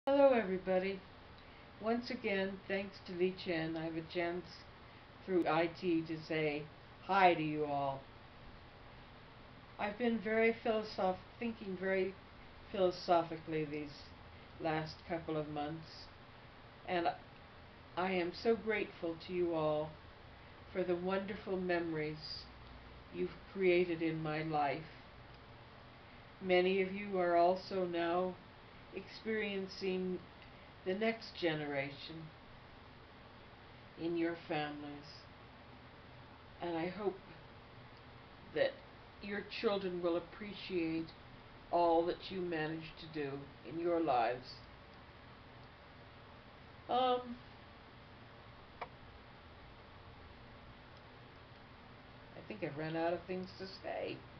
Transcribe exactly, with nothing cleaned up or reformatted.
Hello everybody. Once again, thanks to Lee Chen, I have a chance through I T to say hi to you all. I've been very philosoph thinking very philosophically these last couple of months, and I am so grateful to you all for the wonderful memories you've created in my life. Many of you are also now experiencing the next generation in your families. And I hope that your children will appreciate all that you managed to do in your lives. Um, I think I've run out of things to say.